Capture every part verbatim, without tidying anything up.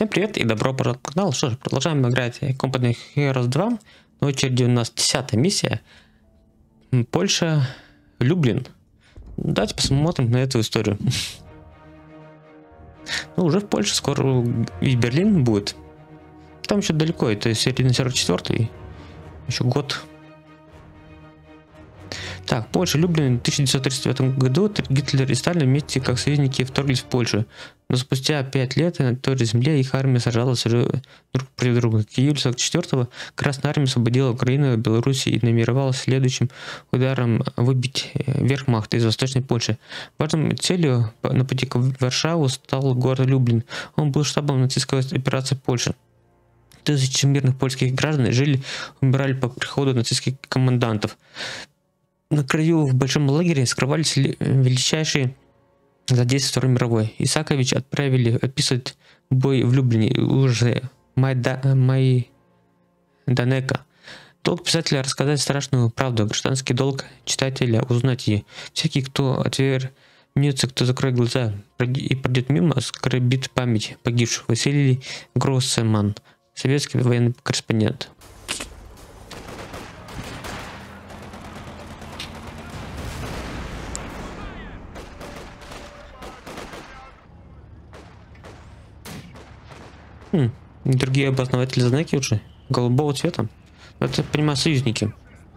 Всем привет и добро пожаловать на канал. Что ж, продолжаем играть Company Heroes два. На очереди у нас десятая миссия. Польша, Люблин. Давайте посмотрим на эту историю. Ну, уже в Польше, скоро и Берлин будет. Там еще далеко, это серийный сорок четвёртый. Еще год. Так, Польша, Люблин. В тысяча девятьсот тридцать девятом году Гитлер и Сталин вместе как союзники вторглись в Польшу. Но спустя пять лет на той же земле их армия сражалась уже друг против друга. К июлю сорок четвёртого Красная армия освободила Украину, Беларусь и намеревалась следующим ударом выбить верхмахт из Восточной Польши. Важной целью на пути к Варшаву стал город Люблин. Он был штабом нацистской операции в Польше. Тысячи мирных польских граждан жили, умирали по приходу нацистских комендантов. На краю в большом лагере скрывались величайшие злодеи Второй мировой. Исакович отправили описывать бой в Люблине уже Майда... Майданека. Долг писателя рассказать страшную правду, гражданский долг читателя узнать ее. Всякий, кто отвернется, кто закроет глаза и пройдет мимо, скорбит память погибших. Василий Гроссман, советский военный корреспондент. Хм, другие обосновательные знаки уже голубого цвета. Это прямо союзники.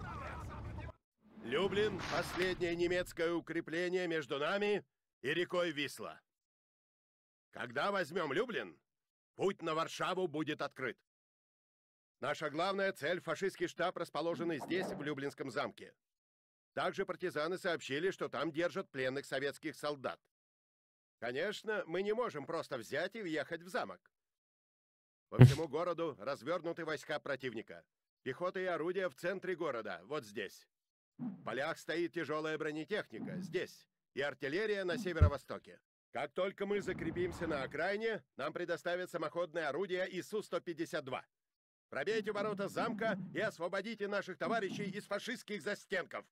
Люблин — последнее немецкое укрепление между нами и рекой Висла. Когда возьмем Люблин, путь на Варшаву будет открыт. Наша главная цель — фашистский штаб, расположенный здесь, в Люблинском замке. Также партизаны сообщили, что там держат пленных советских солдат. Конечно, мы не можем просто взять и въехать в замок. По всему городу развернуты войска противника. Пехота и орудия в центре города, вот здесь. В полях стоит тяжелая бронетехника, здесь. И артиллерия на северо-востоке. Как только мы закрепимся на окраине, нам предоставят самоходное орудие ИСУ сто пятьдесят два. Пробейте ворота замка и освободите наших товарищей из фашистских застенков.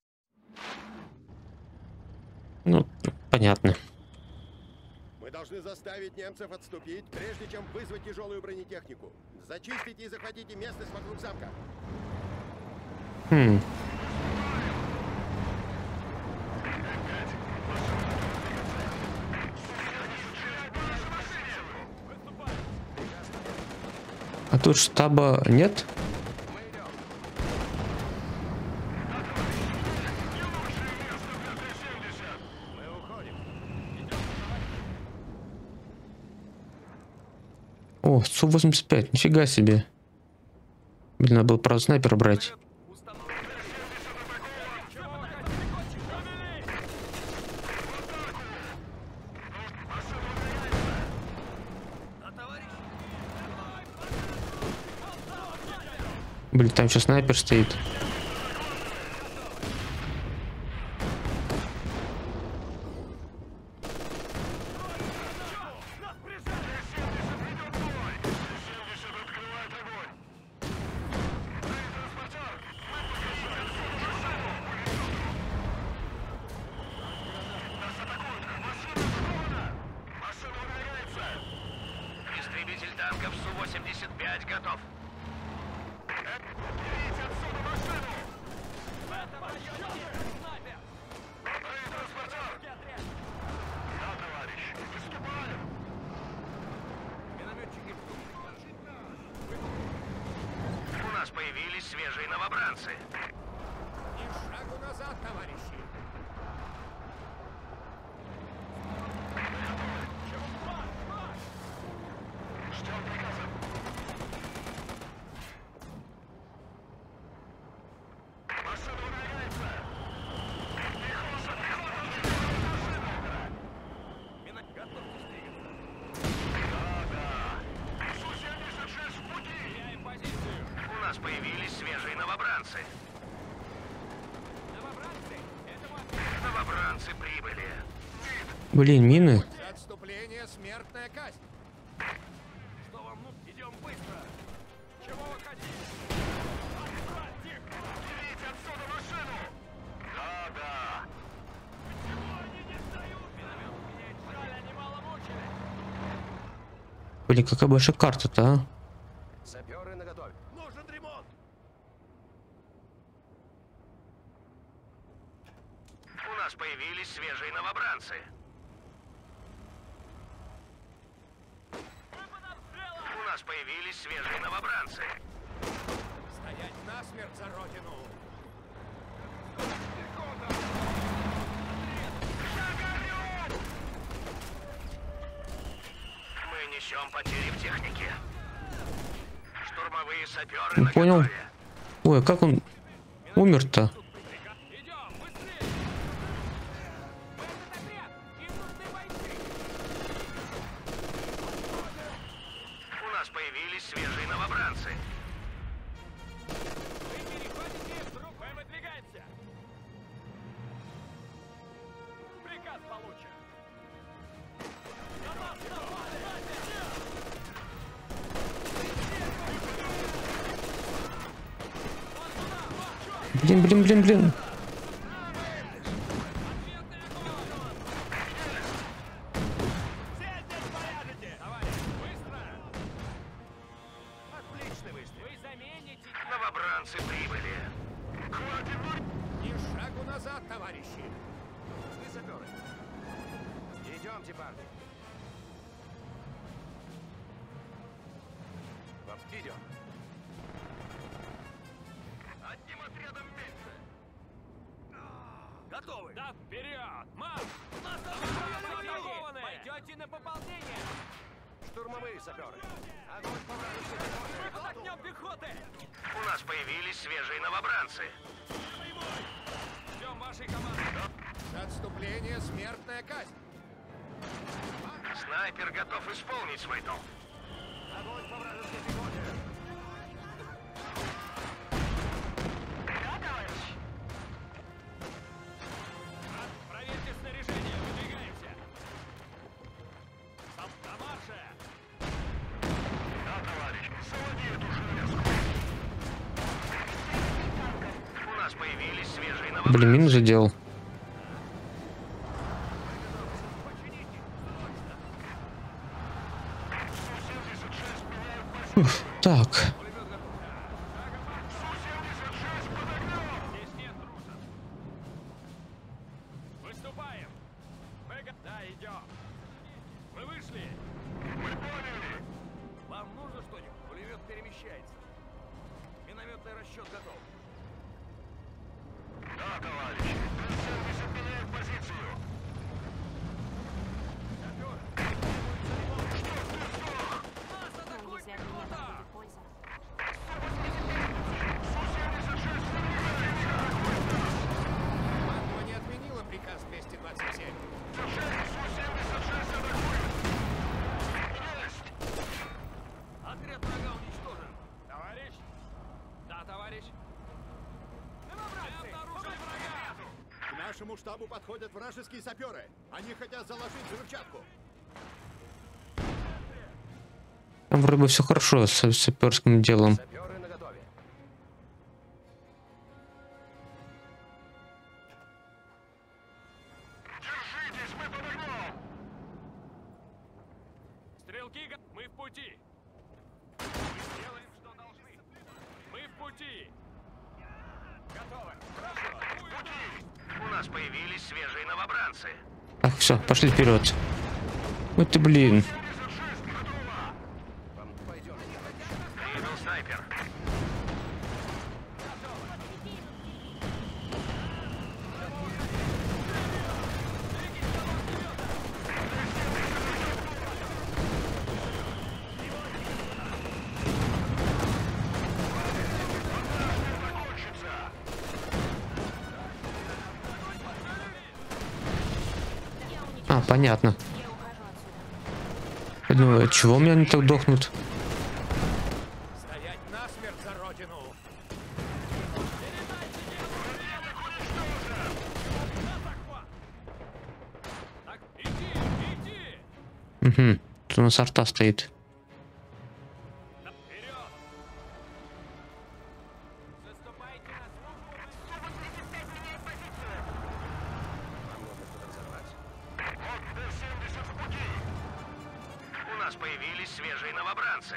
Ну, понятно. Мы должны заставить немцев отступить, прежде чем вызвать тяжелую бронетехнику. Зачистите и захватите местность вокруг замка. Хм. А тут штаба нет? О, Су восемьдесят пять, нифига себе. Блин, надо было, правда, снайпера брать. Блин, там еще снайпер стоит. Истребитель танков Су восемьдесят пять готов. Берите отсюда машину! В этом районе снайпер! Транспортер! Да, товарищ, выступаем! Минометчики, у нас появились свежие новобранцы. Ни шагу назад, товарищи! Ждем приказа. Машина удаляется. Пехота, пехота, машина. Мина, готовьтесь двигаться. Да, да. Су семьдесят шесть в пути. Меняем позицию. У нас появились свежие новобранцы. Новобранцы? Это новобранцы прибыли. Блин, мины. Отступление, смертная казнь. Что вам, ну, идем быстро. Чего вы хотите? Берите отсюда машину! Да, да. Почему они не сдают? Миномет меняет, жаль, они мало мучили. Блин, какая большая карта-то, а? Саперы наготове. Нужен ремонт. У нас появились свежие новобранцы. У нас появились свежие новобранцы. Стоять насмерть за родину. Мы несем потери в технике. Штурмовые саперы Не на понял. готове. Ой, а как он умер-то? У нас появились свежие новобранцы. Приказ получен. Блин, блин, блин, блин. Отличный выстрел. Вы замените. Новобранцы прибыли. Ни шагу назад, товарищи. Вы саперы. Идемте, парни. Идем. Одним отрядом меньше. Готовы? Да, вперед! Марш! Пойдете на пополнение! Штурмовые саперы. Огонь по вражеским. Огнем пехоты! У нас появились свежие новобранцы. Ждем вашей команды. За отступление смертная казнь. Снайпер готов исполнить свой долг. Огонь по вражеской пехоте. Проверьте снаряжение, выдвигаемся. На марше! Да, товарищ, заводи эту железку. У нас появились свежие новобранцы. Блин, мин задел. Уф, так. Выступаем. Мы... Да, идем. Мы вышли. Мы поняли. Вам нужно что-нибудь? Пулемет перемещается. Минометный расчет готов. Да, товарищ. семьдесят меняет позицию. Командование отменило приказ двести двадцать семь. Отряд врага уничтожен. Товарищ? Да, товарищ. Обнаружили врага! К нашему штабу подходят вражеские саперы. Они хотят заложить взрывчатку. Там вроде бы все хорошо с саперским делом. Саперы наготове. Держитесь, мы под огнем! Стрелки, мы в пути. Мы делаем, что должны. Мы в пути. Готовы. Хорошо. В пути. У нас появились свежие новобранцы. Так, все, пошли вперед. Ой ты, блин. Приехал снайпер. А, понятно. Я думаю, чего у меня они так дохнут? Стоять насмерть за родину. Так, иди, иди. Угу. Тут у нас арта стоит. Вперед. Заступайте на службу. У нас появились свежие новобранцы.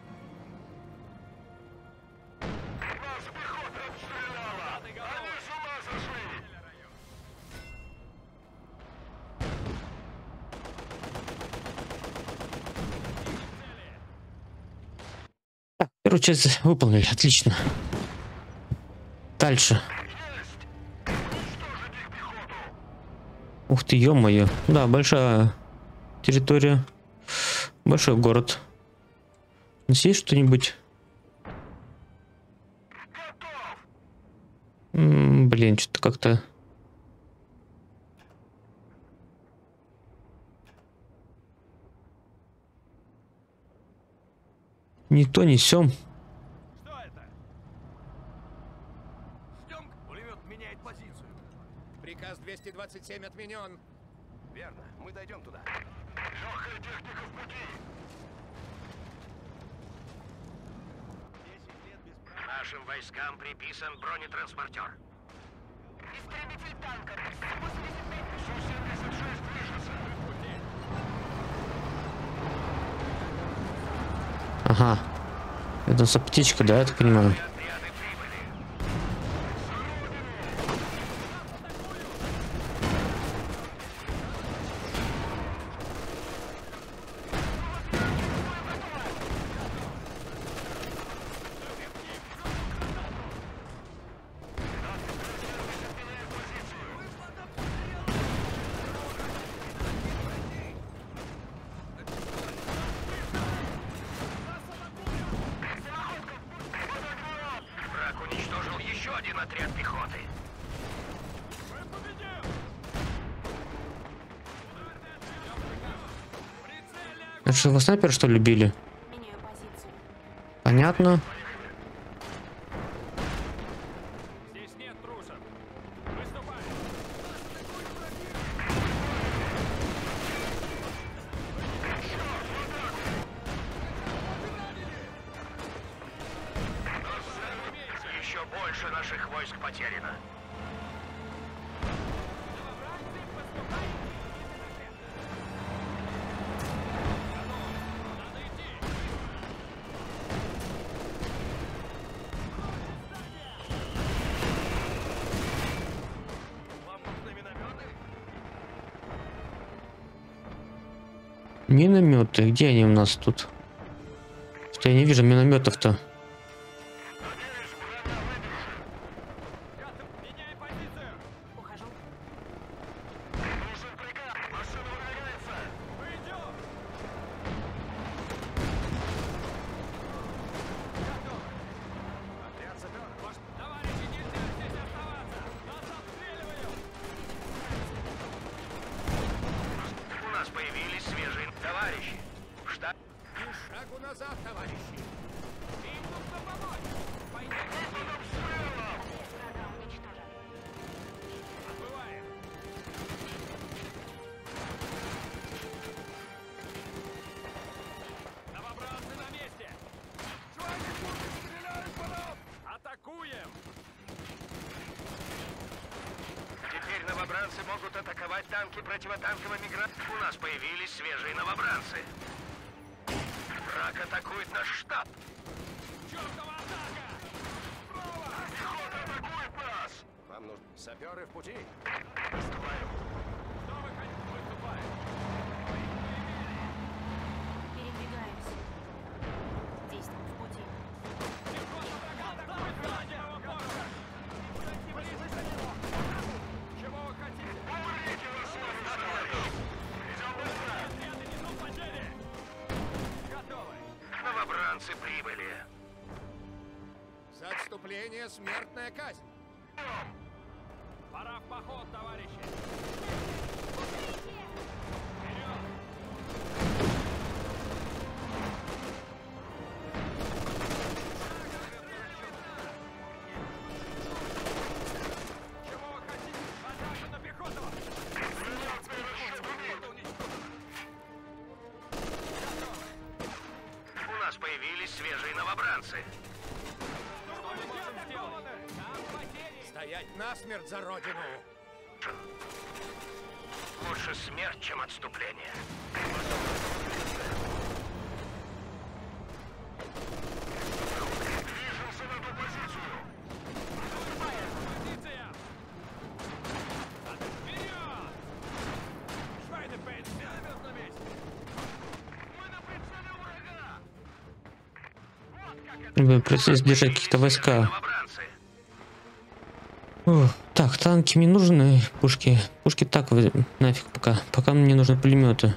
Нас пехота обстреляла! Они с ума сошли! Так, первую часть выполнили, отлично. Дальше. Ух ты, ё-моё. Да, большая территория. Большой город. Здесь есть что-нибудь? М-м, блин, что-то как-то... Не то, не сём. Что это? Ждем, пулемет меняет позицию. Приказ двести двадцать семь отменен. Верно, мы дойдем туда. Легкая техника в пути. Нашим войскам приписан бронетранспортер. Истребитель танка. Су семьдесят шесть движется. В пути. Ага. Это с аптечкой, да, я так понимаю? Отряды прибыли. Враг уничтожил еще один отряд пехоты. Это что, вы снайпер, что ли, били? Меняю позицию. Понятно. Здесь нет трусов. Выступаем. Еще больше наших войск потеряно. Вам нужны минометы? Минометы. Где они у нас тут? Что я не вижу минометов-то. Меняй позицию. Ухожу. Нужен приказ. Машина выдвигается. Мы идем. Готовы. Отряд саперов. Ваш... Товарищи, нельзя здесь оставаться. Нас обстреливают. У нас появились свежие товарищи. В штаб... Ни шагу назад, товарищи. Им нужно помочь. Пойдем. Врага уничтожен. Отбываем. Новобранцы на месте. Швайны пушки стреляют по нам. Атакуем. Теперь новобранцы могут атаковать танки противотанковыми гранатами. У нас появились свежие новобранцы. Враг атакует наш штаб. Чёртова атака! Справа! Пехота атакует нас! Вам нужны саперы в пути. Выступаем. Что вы хотите? Выступаем. Передвигаюсь. Действуем в пути. Пехота врага атакует заднего борта! Подойди ближе к нему! Чего вы хотите? Умрите, ваши товарищи! Идем быстро! Отряды несут потери! Готовы! Новобранцы прибыли. За отступление смертная казнь. Пора в поход, товарищи! Вперед! Чего вы хотите? Атака на пехоту! У нас появились свежие новобранцы. Что мы можем сделать? Нам потери! Стоять насмерть за родину. Лучше смерть, чем отступление. Блин, придется держать какие-то войска. Новобранцы. О, так, танки мне нужны, пушки. Пушки так вы- нафиг пока. Пока мне нужны пулеметы.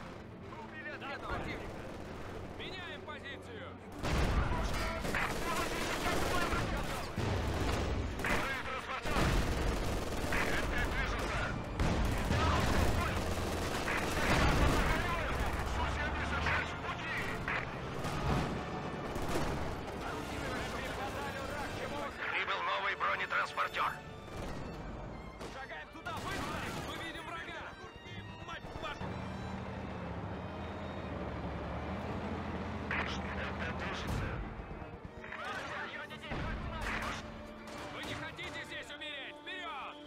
Меняем позицию. Прибыл новый бронетранспортер. Шагаем туда, быстро! Мы видим врага! Мать вашу! Вы не хотите здесь умереть? Вперед!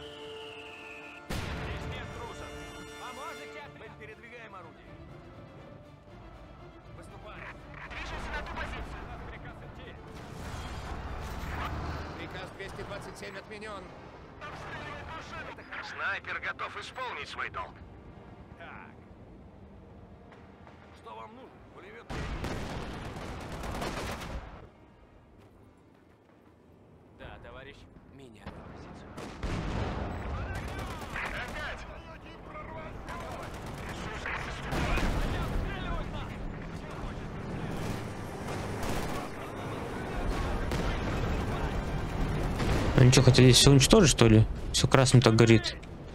Здесь нет трусов. Поможете? Мы передвигаем орудие. Выступаем. Движемся на ту позицию. У нас приказ идти. Приказ двести двадцать семь отменен. Снайпер готов исполнить свой долг. Так. Что вам нужно? Пулемет? Да, товарищ. Меня на позицию. Они что, хотели все уничтожить, что ли? Все красным так горит.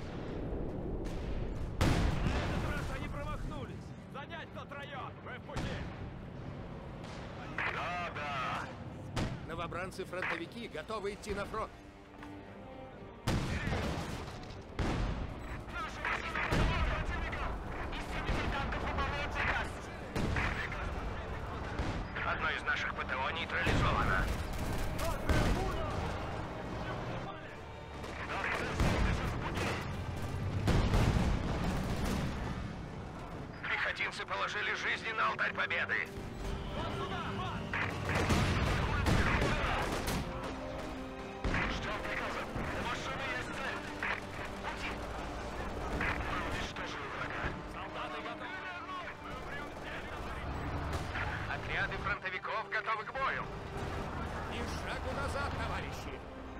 Они промахнулись. Занять тот район. Вы в пути. Да, да. Новобранцы-фронтовики готовы идти на фронт. Одно из наших ПТО нейтрализовано. Пехотинцы положили жизни на алтарь победы. Ждем приказа. У машины есть цель. Пути. Мы уничтожили врага. Солдаты готовы. Отряды фронтовиков готовы к бою. Ни шагу назад, товарищи.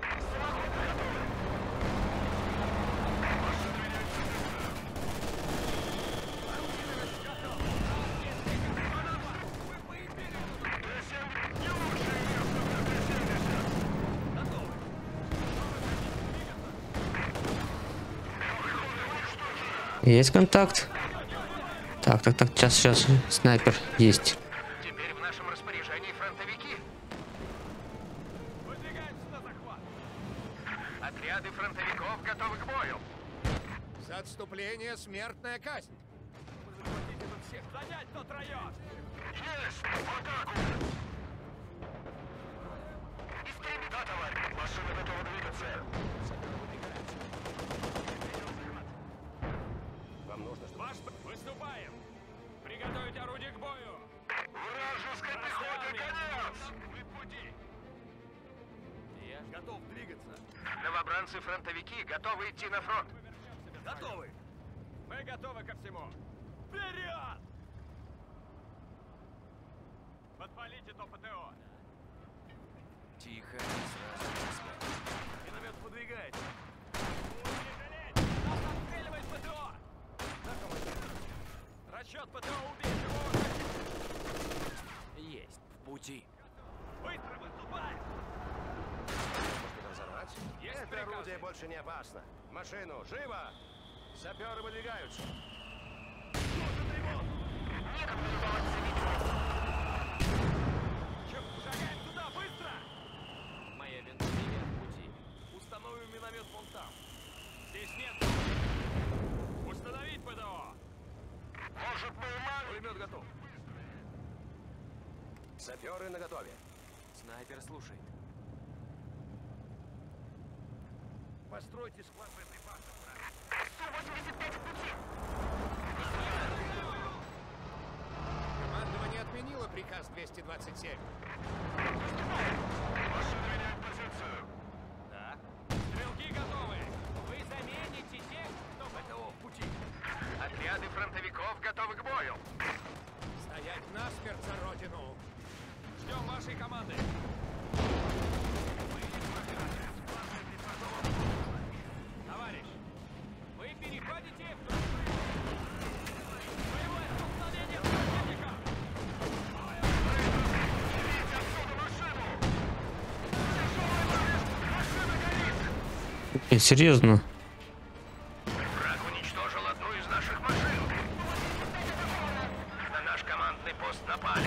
Есть контакт. Так, так, так, сейчас, сейчас, снайпер есть. Теперь в нашем распоряжении фронтовики. Выдвигаемся на захват. Отряды фронтовиков готовы к бою. За отступление смертная казнь. Вы захватите тут всех. Занять тот район. Есть! В атаку! Истребить! Да, товарищ! Машина готова двигаться. Вам нужно, чтобы... Ваш... Выступаем! Приготовить орудие к бою! Вражеской пехоте конец! Вы в пути! Я готов двигаться. Новобранцы-фронтовики готовы идти на фронт. Готовы! Мы готовы ко всему. Вперед! Подпалите то ПТО. Тихо. Миномет подвигается. Не жалеть! Нас отстреливает ПТО! Расчет ПТО убить его! Есть. В пути. Быстро выступаем! Разорвать? Есть Это приказ. орудие больше не опасно. Машину, живо! Саперы выдвигаются. Чё, шагаем туда, быстро! Моя винтовка в пути. Установим миномет вон там. Здесь нет. Установить ПТО. Может, мы умали? Пулемет готов. Саперы наготове. Снайпер слушает. Постройте склад боеприпасов, брат. сто восемьдесят пять в пути. Командование отменило приказ двести двадцать семь. Машина меняет позицию. Да. Стрелки готовы. Вы замените тех, кто ПТО в пути. Отряды фронтовиков готовы к бою. Стоять насмерть за родину. Ждем вашей команды. Товарищ, вы переходите в боевое столкновение с противником. Э, серьезно. Враг уничтожил одну из наших машин. На наш командный пост напали.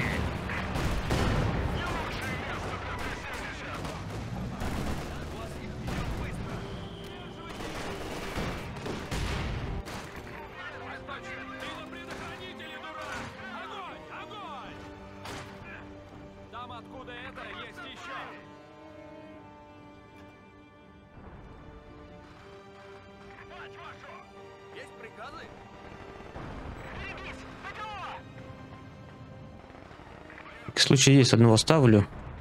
Предохранители, дурак! Огонь! Огонь! Там, откуда это, есть еще. Есть приказы? В случае есть одного ставлю.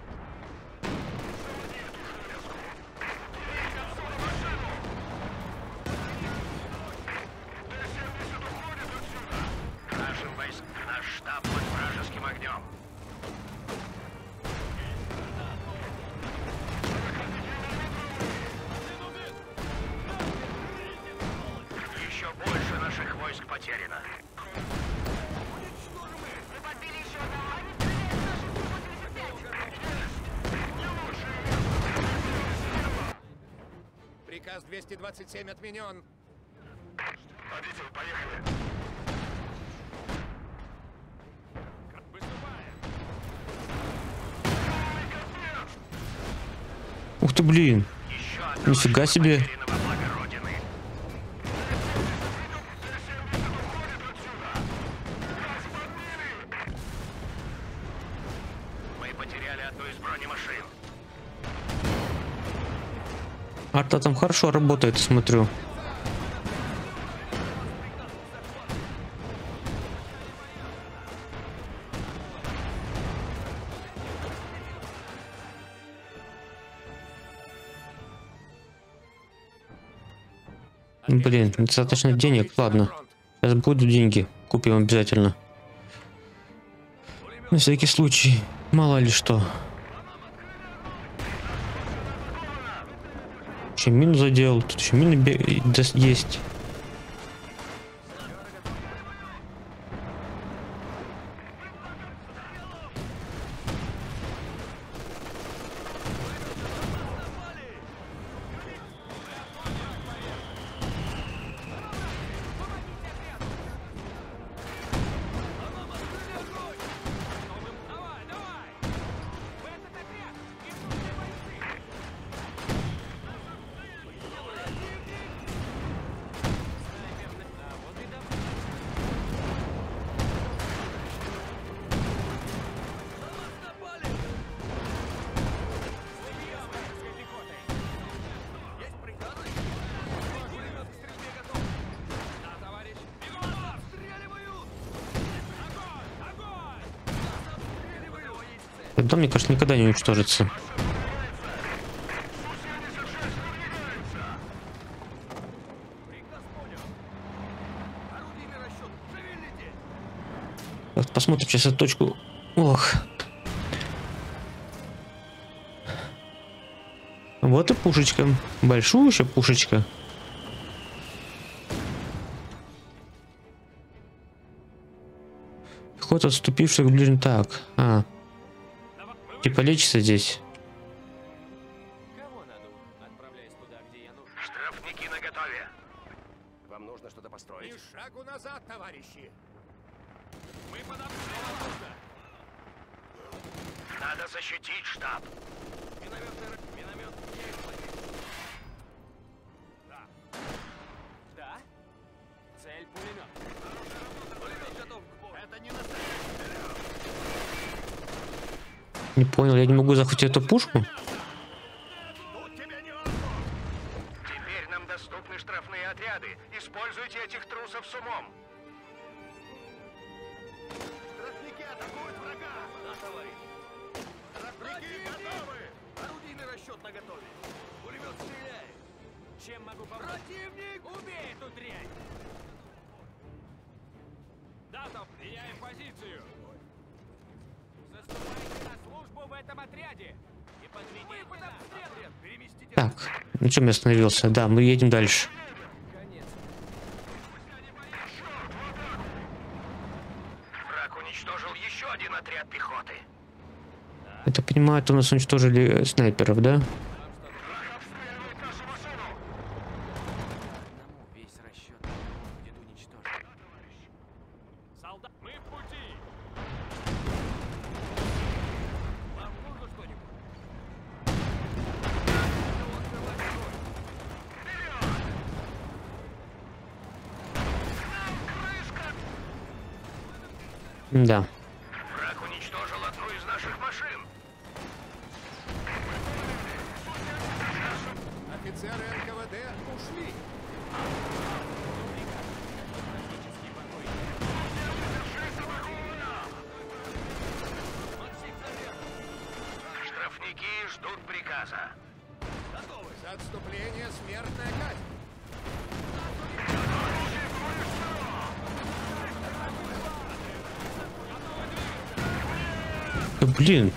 Нашим войск, наш штаб под вражеским огнем. Еще больше наших войск потеряно. Мы подбили еще одного. Они стреляют в нашу восемьдесят пять. Приказ двести двадцать семь отменен. Водитель, поехали. Выступаем. Ух ты, блин. Еще одна Нифига машина себе. потеряна во благо Родины. Мы потеряли одну из бронемашин. Арта там хорошо работает, смотрю. Блин, недостаточно денег, ладно. Сейчас будут деньги, купим обязательно. На всякий случай, мало ли что. Еще мину задел, тут еще мины бе- да- есть. Давай, давай! В этот отряд! И нужные бойцы! Есть приказы? Пулемет к стрельбе готов. Да, товарищ. Бегом! Обстреливают! Огонь! Огонь! Обстреливают! Этот дом, мне кажется, никогда не уничтожится. Приказ понял. Орудийный расчет. Шевелите! Вот посмотрим сейчас эту точку. Ох. Вот и пушечка. Большущая пушечка. Ход отступивших блин так. А, типа лечится здесь. Кого надо? Отправляюсь туда, где я нужен. Штрафники наготове. Вам нужно что-то построить. Ни шагу назад, товарищи! Мы под обстрелом! Надо защитить штаб. Минометный ры- миномет. Да. Да? Цель пулемет. Пулемет готов к бою. Это не Не понял, я не могу захватить эту пушку. Теперь нам доступны штрафные отряды. Используйте этих трусов с умом. Штрафники атакуют врага! Да, товарищ. Штрафники готовы! Орудийный расчет наготове. Пулемет стреляет. Чем могу помочь? Противник! Убей эту дрянь! Да, топ, меняем позицию. Заступайте на службу. этом отряде. Не подведите под обстрелом. Переместите. Так, на чем я остановился? Да, мы едем дальше. Враг уничтожил еще один отряд пехоты. Это понимаю, у нас уничтожили снайперов, да? Враг обстреливает нашу машину. Одному весь расчет будет уничтожен. Солдат, мы в пути. Вам нужно что-нибудь? Да. Враг уничтожил одну из наших машин. Офицеры эн ка вэ дэ ушли. Штрафники ждут приказа. За отступление смертная казнь. Да, блин.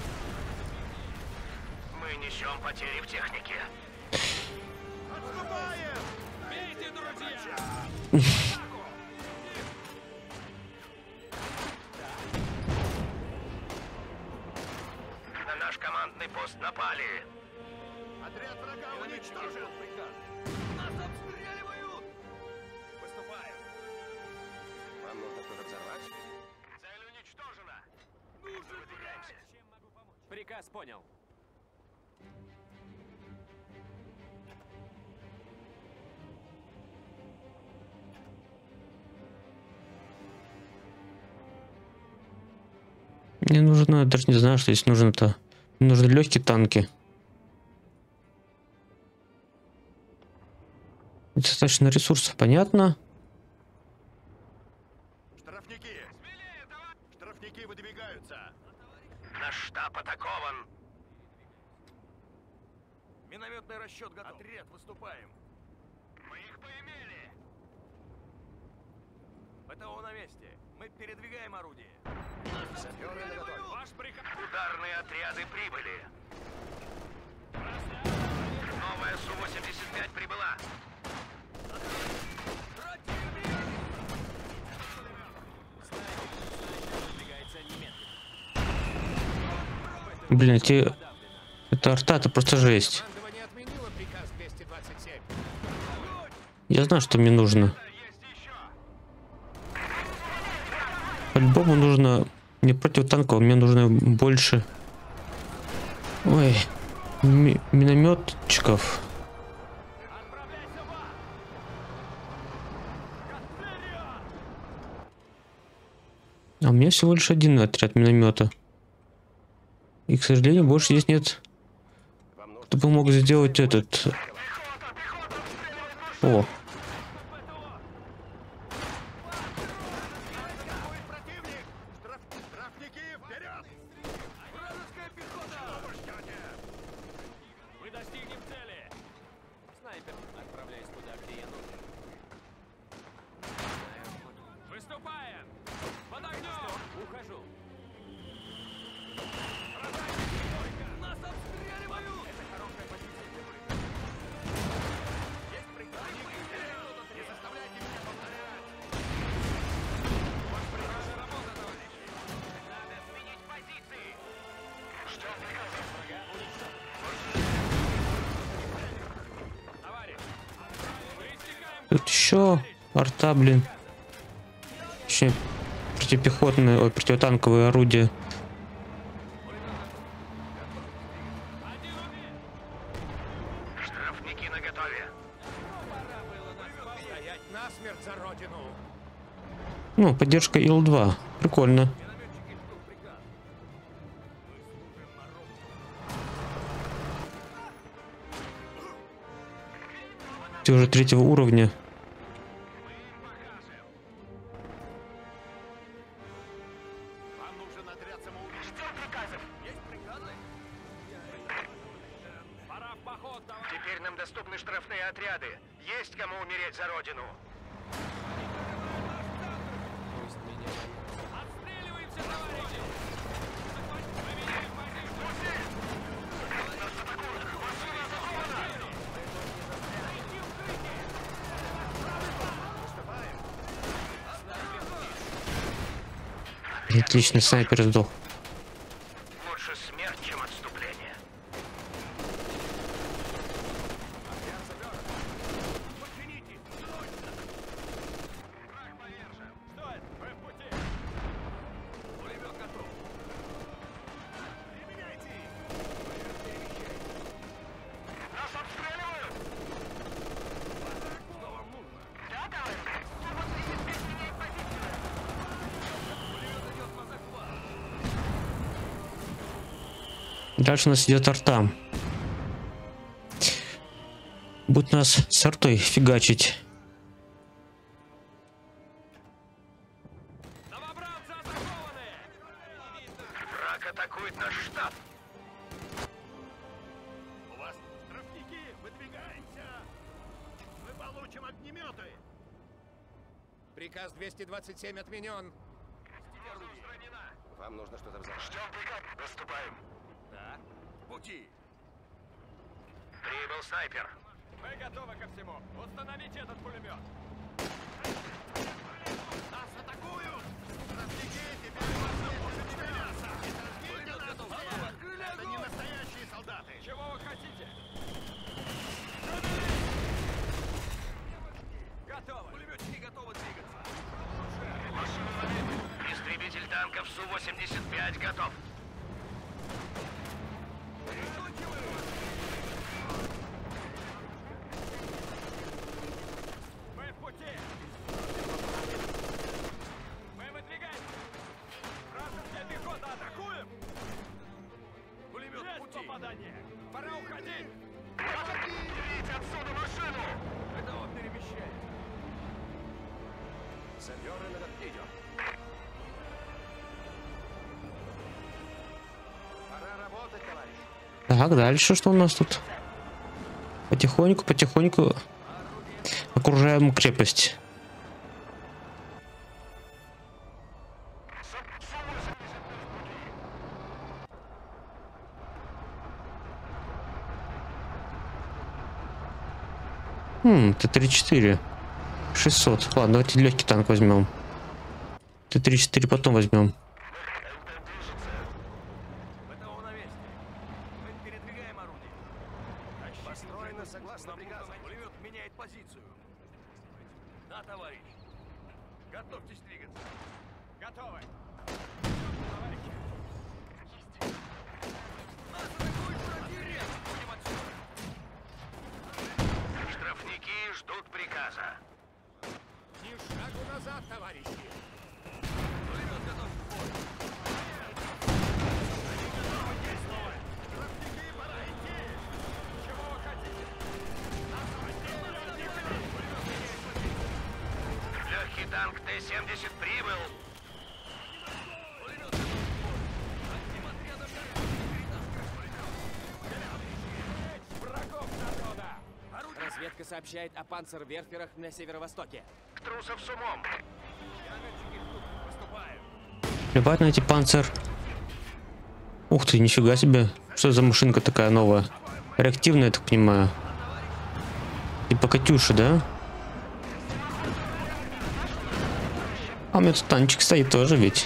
Мы несем потери в технике. Отступаем! Бейте, друзья! На наш командный пост напали. Отряд врага уничтожен. Нас обстреливают! Выступаем. Вам нужно что-то взорвать? Цель уничтожена. Выдвигаемся. Чем могу помочь? Приказ понял. Мне нужно, даже не знаю, что здесь нужно-то. Мне нужны легкие танки. Достаточно ресурсов, понятно. Штрафники! Штрафники выдвигаются. Наш штаб атакован. Минометный расчет готов. Отряд, выступаем. Мы их поимели. ПТО на месте. Мы передвигаем орудие. Саперы наготове. Ваш приказ. Ударные отряды прибыли. Новая Су восемьдесят пять прибыла. Блин, эти... Это арта, это просто жесть. Командование отменило приказ двести двадцать семь. Я знаю, что мне нужно. Есть еще. По-любому нужно... Не противотанкового, мне нужно больше... Ой... ми- минометчиков. А у меня всего лишь один отряд миномета. И, к сожалению, больше здесь нет. Кто бы мог сделать этот... О! Противник! Штраф... Штрафники вперед! Вражеская пехота! Мы достигнем цели. Снайпер, отправляйся туда, где я нужен. Выступаем! Под огнем! Ухожу. Нас обстреливают! Это хорошая позиция. Есть приказ. Не заставляйте меня повторять. Хорошая работа, товарищ. Надо сменить позиции. Что приказы? Врага уничтожен. Товарищ, мы истекаем. Тут еще арта, блин. Еще противопехотные, ой, противотанковые орудия. Штрафники наготове. Стоять насмерть за родину! Ну, поддержка Ил два. Прикольно. Ты уже третьего уровня. Вам нужен отряд самоубийц. Ждем приказов. Есть приказы? Пора в поход, товарищ. Теперь нам доступны штрафные отряды. Есть кому умереть за родину. Отстреливаемся, товарищи! Мы меняем позицию. Отличный снайпер сдох. Лучше смерть, чем отступление. Враг повержен. Стой! Мы в пути! Пулемет готов. Применяйте! Нас обстреливают! Что вам нужно? Да, товарищ. Сумма тридцать пять меняет позицию. Пулемет идет по захвату. Дальше у нас идет арта. Будет нас с артой фигачить. Новобранцы атакованы! Враг атакует наш штаб. У вас штрафники, выдвигаемся! Мы получим огнеметы! Приказ двести двадцать семь отменен. Вам нужно что-то взять. Ждем приказ. Наступаем. Да? В пути! Прибыл снайпер. Мы готовы ко всему. Установите этот пулемет. Нас атакуют! Штрафники, теперь у вас нет мяса! Не сожгите нас! Это не настоящие солдаты! Чего вы хотите? Готово. Пулеметчики готовы двигаться. Истребитель танков Су восемьдесят пять готов. Мы в пути. Мы выдвигаемся. Вражеская пехота, атакуем. Пулемет в пути. Попадание. Пора уходить. Берите отсюда машину! Готово к перемещению. Саперы на идем. Пора работать, товарищ. Так, дальше что у нас тут? Потихоньку, потихоньку окружаем крепость. Хм, Т тридцать четыре. шестьсот. Ладно, давайте легкий танк возьмем. Т тридцать четыре потом возьмем. ВТО на месте. Мы передвигаем орудие. Построено согласно приказу. Пулемет меняет позицию. Да, товарищ. Готовьтесь двигаться. Готовы. Товарищи. Нас атакует противник. Будем отсюда. Штрафники ждут приказа. Ни шагу назад, товарищи. Пулемет готов к бою. Штрафники, пора идти. Чего вы хотите? Легкий танк Т семьдесят прибыл. Пулемет готов к бою. Одним отрядом перетаскивать пулемет. Врагов народа. Орудие. Разведка сообщает о панцерверферах на северо-востоке. Трусов с умом. Ягодчики ждут. Выступаем. Плевать на эти панцир. Ух ты, нифига себе. Что за машинка такая новая? Реактивная, я так понимаю. Типа Катюша, да? А у меня тут танчик стоит тоже ведь.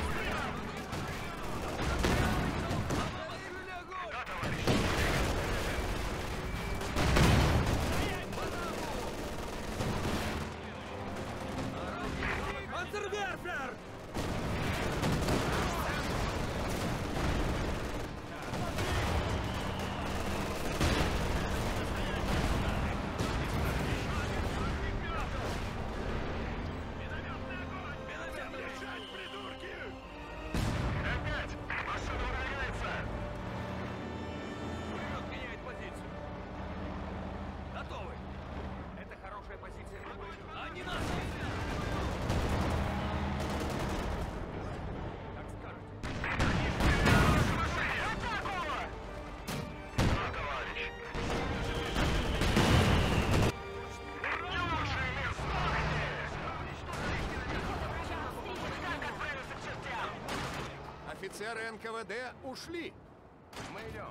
Панцерверфер! Пулемет меняет позицию. Готовы. Это хорошая позиция. Они нас! Как скажете. Офицеры эн ка вэ дэ ушли. Мы идем.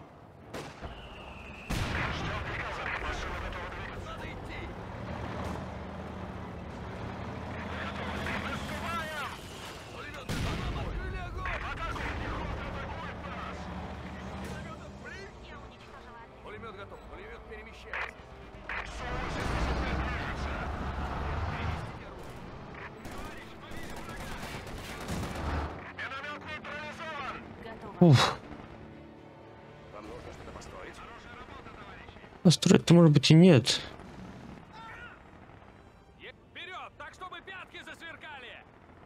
Надо идти. Пулемет готов. Уф. Вам нужно что-то построить? Построить-то, может быть, и нет. Вперед, так чтобы пятки засверкали!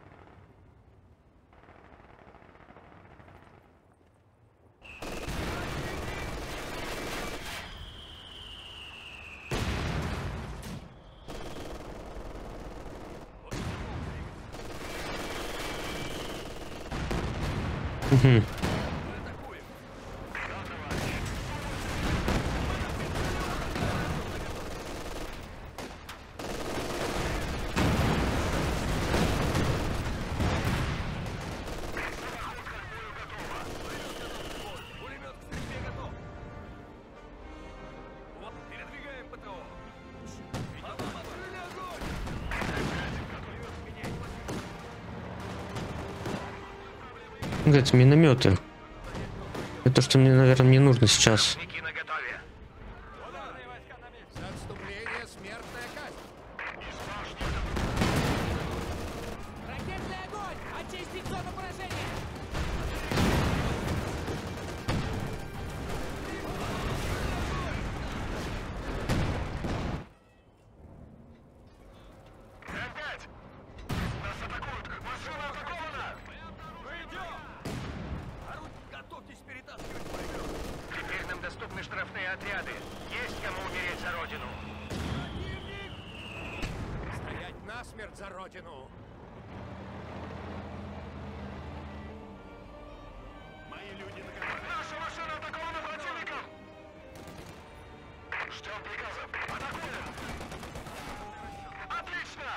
Угу. Пулемет к стрельбе готов! Вот, передвигаем ПТО! Открыли огонь! Говорится, минометы. Это то, что мне, наверное, не нужно сейчас. Ники наготове. Ударные войска на месте! За отступление смертная казнь. Ракетный огонь! Очистить зону поражения! эм пять! Нас атакуют! Машина атакована! Мы идем! Орудь, готовьтесь перетаскивать пулемет! Теперь нам доступны штрафные отряды. Есть кому умереть за родину. Стоять насмерть за родину. Мои люди наконец. Наша машина атакована противником! Ждем приказов. Атакуем! Отлично!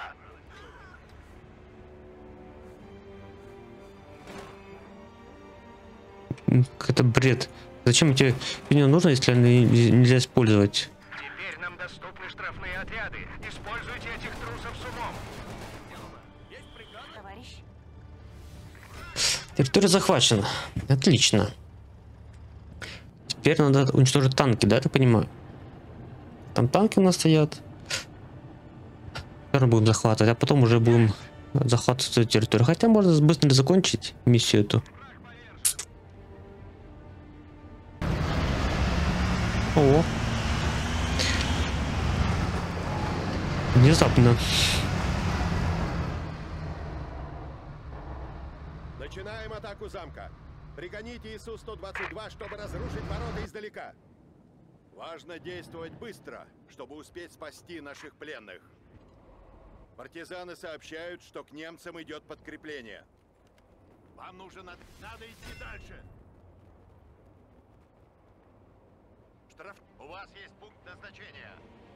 Это бред. Зачем тебе меня нужно, если они нельзя использовать? Теперь нам доступны штрафные отряды. Используйте этих трусов с умом. Товарищ, Территория захвачена. Отлично. Теперь надо уничтожить танки, да, я так понимаю? Там танки у нас стоят. Наверное, будем захватывать, а потом уже будем захватывать эту территорию. Хотя можно быстро закончить миссию эту. О. Внезапно. Начинаем атаку замка. Пригоните ИСУ сто двадцать два, чтобы разрушить ворота издалека. Важно действовать быстро, чтобы успеть спасти наших пленных. Партизаны сообщают, что к немцам идет подкрепление. Вам нужно надо, надо идти дальше. Штраф... У вас есть пункт назначения.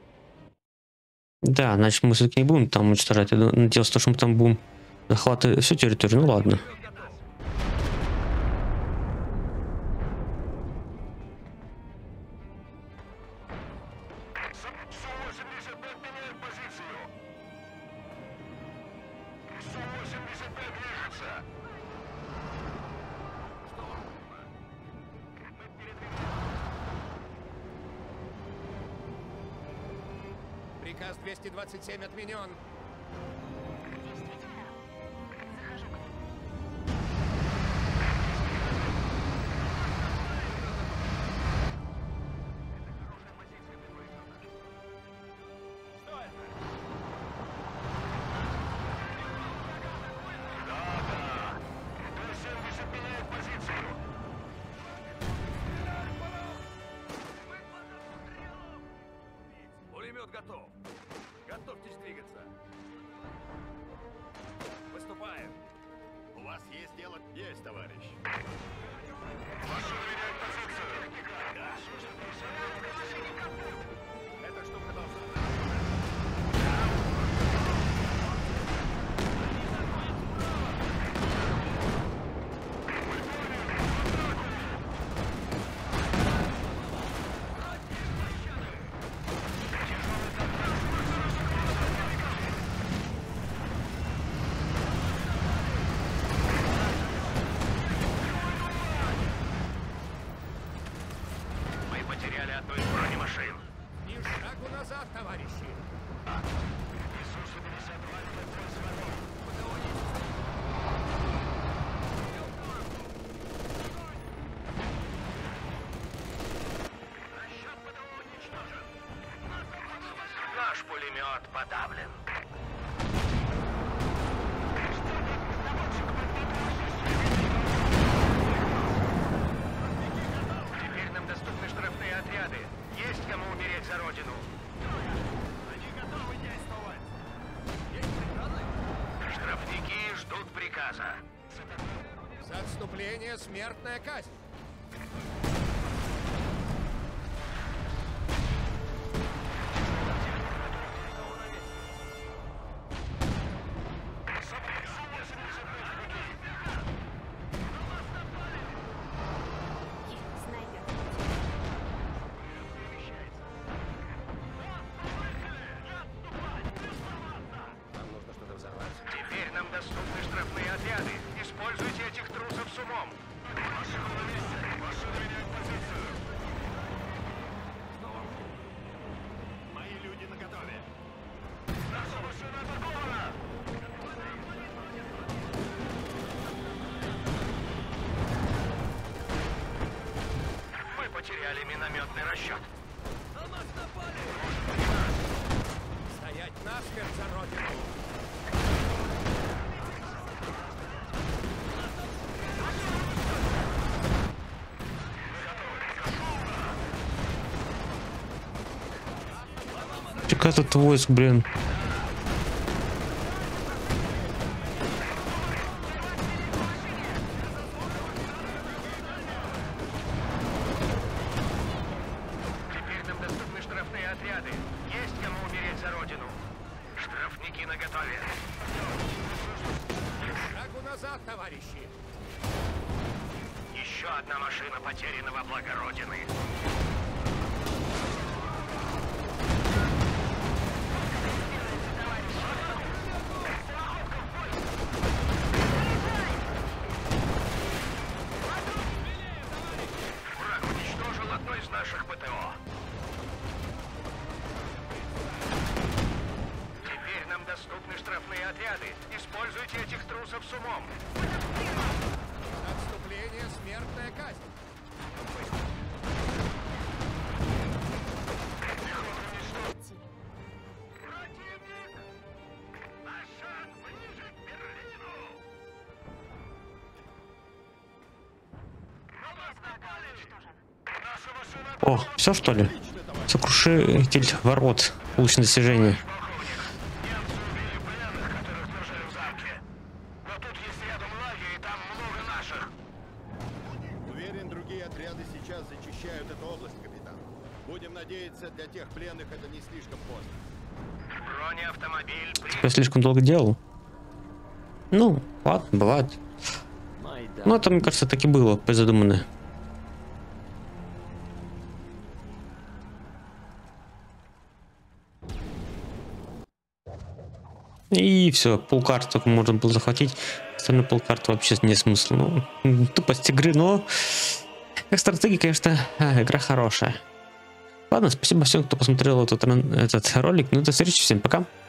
Да, значит мы все-таки не будем там уничтожать. Я надеялся, что мы там будем захватывать всю территорию. Ну ладно. Су восемьдесят пять меняет позицию. Су восемьдесят пять движется. Что? Мы передвигаемся. Приказ двести двадцать семь отменен. действительно. Захожу к ним. Что это? Да-да. Т семьдесят меняет позицию. Пулемет готов. Готовьтесь двигаться. Выступаем. У вас есть дело? Есть, товарищ. Машина меняет позицию. Эта штука должна... Мы потеряли одну из бронемашин. Ни шагу назад, товарищи. ИСУ сто пятьдесят два на пользу. Пулемет подавлен. Теперь нам доступны штрафные отряды. Есть кому умереть за родину. Они готовы действовать. Штрафники ждут приказа. За отступление смертная казнь. Нам нужно что-то взорвать. Теперь нам доступны штрафные отряды. Используйте этих трусов с умом. Мои люди наготове. Наша машина атакована! Мы потеряли минометный расчет. Стоять насмерть за родину. Какая тут войск, блин. Теперь нам доступны штрафные отряды. Есть кому умереть за родину. Штрафники наготове. Шагу назад, товарищи. Еще одна машина потеряна во благо Родины. Враг уничтожил одно из наших ПТО. Теперь нам доступны штрафные отряды. Используйте этих трусов с умом. За отступление смертная казнь. О, все что ли? Сокрушитель ворот. Получено достижение. Немцы убили пленных, которых держали в замке. Но тут есть рядом лагерь, и там много наших. Уверен, другие отряды сейчас зачищают эту область, капитан. Будем надеяться, для тех пленных это не слишком поздно. Бронеавтомобиль при... Я слишком долго делал. Ну, ладно, бывает. Ну, это, мне кажется, так и было, задумано. И все, полкарты только можно было захватить. Остальные полкарты вообще не смысла. Ну, тупость игры, но как стратегия, конечно, игра хорошая. Ладно, спасибо всем, кто посмотрел этот, этот ролик. Ну, до встречи, всем пока.